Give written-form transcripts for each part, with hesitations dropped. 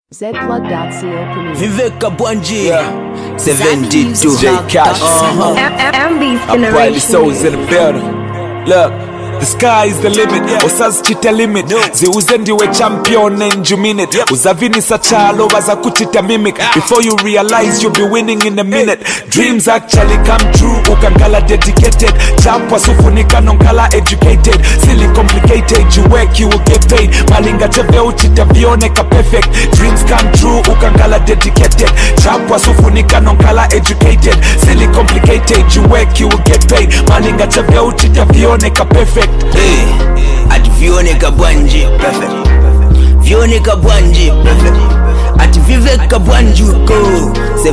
Zplug.co premiere. Vivek Kabwanji, 72 J Cash, MB's I probably generation. souls in the building. Look, the sky is the limit, usazchita limit. Ziuze ndiwe champion and you mean it. Uzavini sachalo baza kuchita mimic. Before you realize you'll be winning in a minute. Dreams actually come true, ukangala dedicated. Chapwa sufunika nonkala educated. Silly complicated, you work you will get paid. Malinga cheve uchita vioneka perfect. Dreams come true, ukangala dedicated. Chapwa sufunika nonkala educated. Silly complicated, you work you will get paid. Malinga cheve uchita vioneka perfect. hey, at Vivek Kabwanji, perfect. Vivek Kabwanji, perfect. At Vivek Kabwanji, go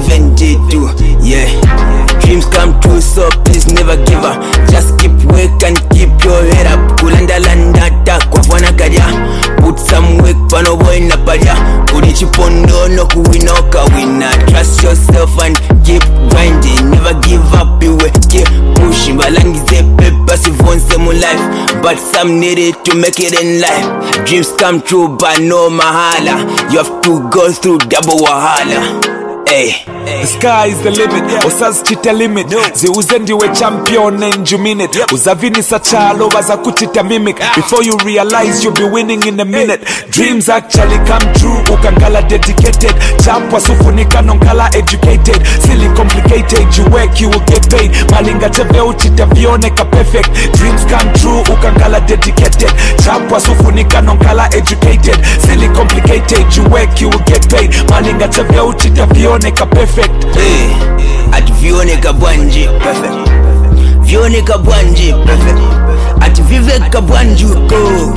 72, yeah. Dreams come true, so please never give up. Just keep work and keep your head up. Kulanda landa ta kwa fwana karia. Put some work, pano boy na paria. Udichipondo no kuwinoka winner. Trust yourself and keep grinding. Never give up, you keep pushing. Balangize paper, si vonse mu life. But some need it to make it in life. Dreams come true, but no mahala. You have to go through double wahala. Hey. The sky is the limit, usazchita limit. Ziuze ndiwe champion and you mean it. Uzavini sachalo baza kuchita mimic. Before you realize you'll be winning in a minute. Dreams actually come true, ukangala dedicated. Chapwa sufunika nonkala educated. Silly complicated, you work you will get paid. Malinga cheve uchita vioneka perfect. Dreams come true, ukangala dedicated. Chapwa sufunika nonkala educated. Silly complicated, you work you will get paid. Malinga cheve uchita vioneka perfect. Hey, at Vivek Kabwanji, perfect. Vivek Kabwanji, perfect. At Vivek Kabwanji, go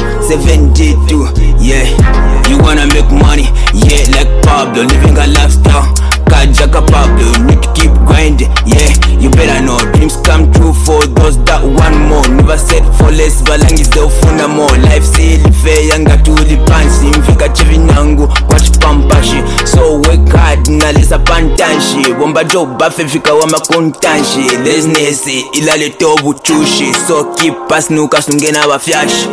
72, yeah. You wanna make money, yeah, like Pablo, living a lifestyle. Kajaka Pablo, need to keep grinding, yeah. You better know, dreams come true for those that want more. Never set for less, balangi zofuna more. Life silly fair, yanga to the pansi. Mfika chivinyangu, watch pampashi. So work hard, nalisa pantanshi. Wamba job bafe fika wama kontanshi. Lesnesi, ilale tobu chushi. So keep pass nuka sungena wafyashi.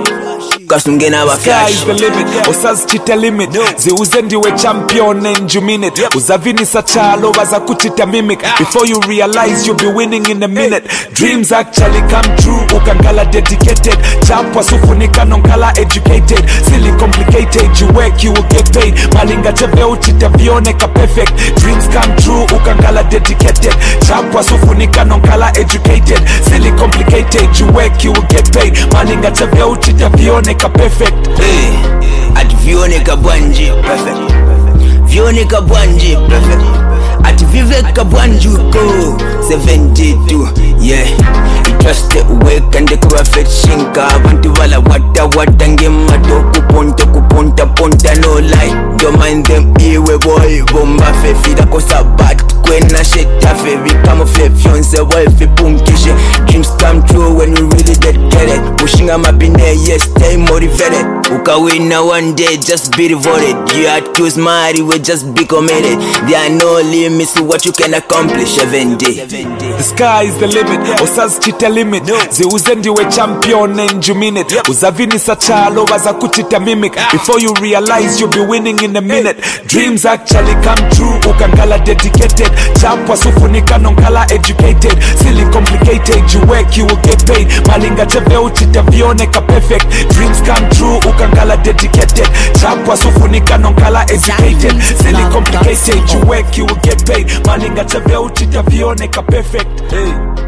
Sky is the limit, usazchita limit. Ziuze ndiwe champion and you mean it. Uzavini sachalo baza kuchita mimic. Before you realize you'll be winning in a minute. Dreams actually come true, ukangala dedicated. Chapwa sufunika nonkala educated. Silly complicated, you work you will get paid. Malinga cheve uchita vioneka perfect. Dreams come true, ukangala dedicated. Chapwa sufunika nonkala educated. Silly complicated, you work you will get paid. Malinga cheve uchita vioneka perfect. Hey, at Vivek Kabwanji, perfect. Vivek Kabwanji, perfect. At Vivek Kabwanji, go 72, yeah. You trust the work and the perfect shinka. Bantu wala wata ngema to kuponta no lie. Don't mind them iwe boy bomba fe fida kosa bat kwena sheta fe become fe fiance boy fe punkishe. Dreams come true when you really dedicated. Pushing a mapine, yes, stay motivated. Uka win one day, just be devoted. You are too smart, you will just be committed. There are no limits to what you can accomplish every day. The sky is the limit, usazchita limit. Ziuze ndiwe champion and you mean it. Uzavini sachalo baza kuchita mimic. Before you realize you'll be winning in a minute. Dreams actually come true, ukangala dedicated. Chapwa sufunika nonkala educated. Silly complicated, you work you will get paid. Malinga cheve uchita vioneka perfect. Dreams come true, ukangala dedicated. Chapwa sufunika nonkala educated. Silly complicated, you work you will get paid. Malinga cheve uchita vioneka perfect. Hey.